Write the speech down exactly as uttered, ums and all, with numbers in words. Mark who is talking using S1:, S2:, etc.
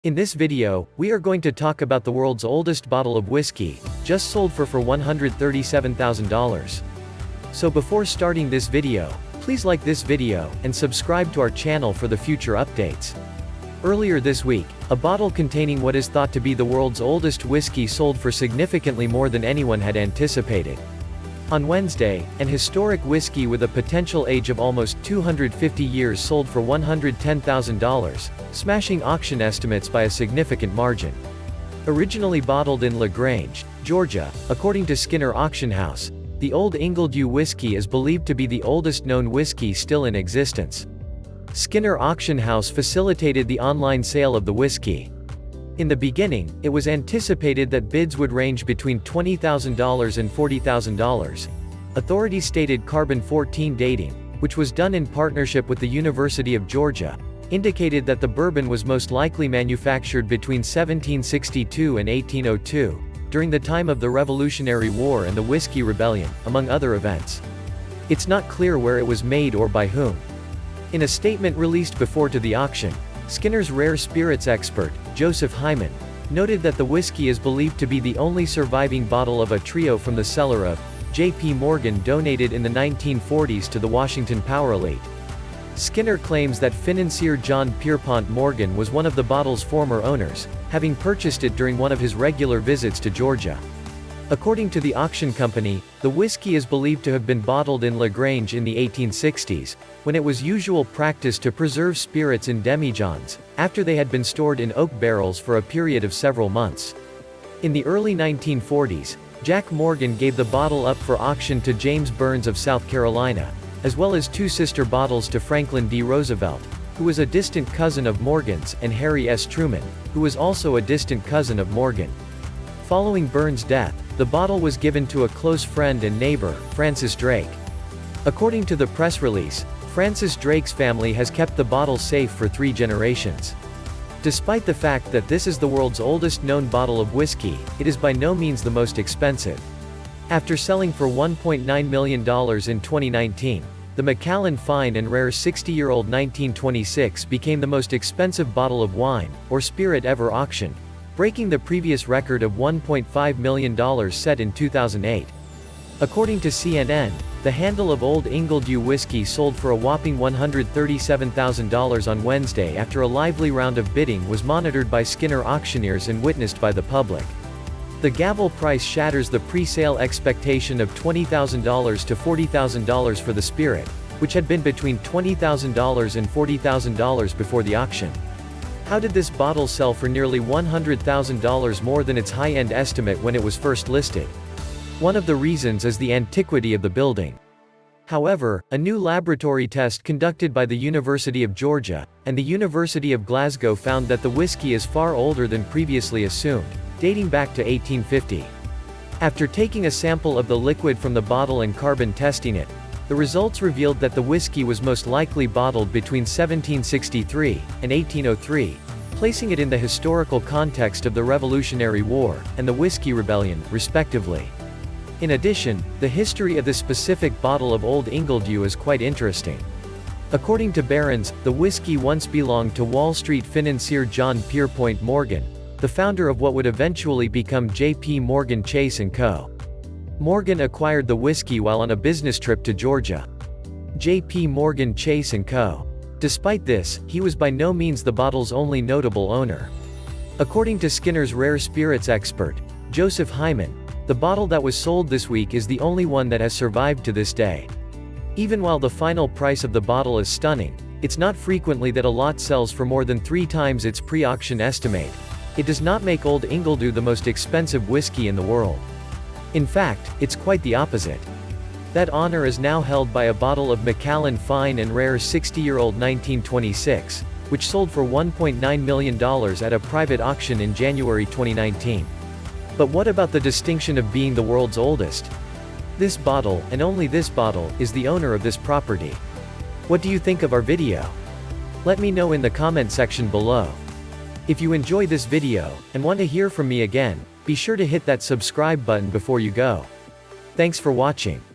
S1: In this video, we are going to talk about the world's oldest bottle of whiskey, just sold for for one hundred thirty-seven thousand dollars. So before starting this video, please like this video, and subscribe to our channel for the future updates. Earlier this week, a bottle containing what is thought to be the world's oldest whiskey sold for significantly more than anyone had anticipated. On Wednesday, an historic whiskey with a potential age of almost two hundred fifty years sold for one hundred ten thousand dollars, smashing auction estimates by a significant margin. Originally bottled in LaGrange, Georgia, according to Skinner Auctioneers, the Old Ingledew Whiskey is believed to be the oldest known whiskey still in existence. Skinner Auctioneers facilitated the online sale of the whiskey. In the beginning, it was anticipated that bids would range between twenty thousand dollars and forty thousand dollars. Authorities stated carbon fourteen dating, which was done in partnership with the University of Georgia, indicated that the bourbon was most likely manufactured between seventeen sixty-two and eighteen oh two, during the time of the Revolutionary War and the Whiskey Rebellion, among other events. It's not clear where it was made or by whom. In a statement released before to the auction, Skinner's rare spirits expert, Joseph Hyman, noted that the whiskey is believed to be the only surviving bottle of a trio from the cellar of J P Morgan donated in the nineteen forties to the Washington power elite. Skinner claims that financier John Pierpont Morgan was one of the bottle's former owners, having purchased it during one of his regular visits to Georgia. According to the auction company, the whiskey is believed to have been bottled in LaGrange in the eighteen sixties, when it was usual practice to preserve spirits in demijohns, after they had been stored in oak barrels for a period of several months. In the early nineteen forties, Jack Morgan gave the bottle up for auction to James Burns of South Carolina, as well as two sister bottles to Franklin D. Roosevelt, who was a distant cousin of Morgan's, and Harry S. Truman, who was also a distant cousin of Morgan. Following Burns' death, the bottle was given to a close friend and neighbor, Francis Drake. According to the press release, Francis Drake's family has kept the bottle safe for three generations. Despite the fact that this is the world's oldest known bottle of whiskey, it is by no means the most expensive. After selling for one point nine million dollars in twenty nineteen, the Macallan Fine and Rare sixty-year-old nineteen twenty-six became the most expensive bottle of wine, or spirit ever auctioned, breaking the previous record of one point five million dollars set in two thousand eight. According to C N N, the handle of Old Ingledew Whiskey sold for a whopping one hundred thirty-seven thousand dollars on Wednesday after a lively round of bidding was monitored by Skinner Auctioneers and witnessed by the public. The gavel price shatters the pre-sale expectation of twenty thousand dollars to forty thousand dollars for the spirit, which had been between twenty thousand dollars and forty thousand dollars before the auction. How did this bottle sell for nearly one hundred thousand dollars more than its high-end estimate when it was first listed? One of the reasons is the antiquity of the building. However, a new laboratory test conducted by the University of Georgia and the University of Glasgow found that the whiskey is far older than previously assumed, dating back to eighteen fifty. After taking a sample of the liquid from the bottle and carbon testing it, the results revealed that the whiskey was most likely bottled between seventeen sixty-three and eighteen oh three, placing it in the historical context of the Revolutionary War and the Whiskey Rebellion, respectively. In addition, the history of this specific bottle of Old Ingledew is quite interesting. According to Barron's, the whiskey once belonged to Wall Street financier John Pierpont Morgan, the founder of what would eventually become J P Morgan Chase and Co. Morgan acquired the whiskey while on a business trip to Georgia. J P Morgan Chase and Co. Despite this, he was by no means the bottle's only notable owner. According to Skinner's rare spirits expert, Joseph Hyman, the bottle that was sold this week is the only one that has survived to this day. Even while the final price of the bottle is stunning, it's not frequently that a lot sells for more than three times its pre-auction estimate. It does not make Old Ingledew the most expensive whiskey in the world. In fact, it's quite the opposite. That honor is now held by a bottle of Macallan Fine and Rare sixty-year-old nineteen twenty-six, which sold for one point nine million dollars at a private auction in January twenty nineteen. But what about the distinction of being the world's oldest? This bottle, and only this bottle, is the owner of this property. What do you think of our video? Let me know in the comment section below. If you enjoy this video, and want to hear from me again, be sure to hit that subscribe button before you go. Thanks for watching.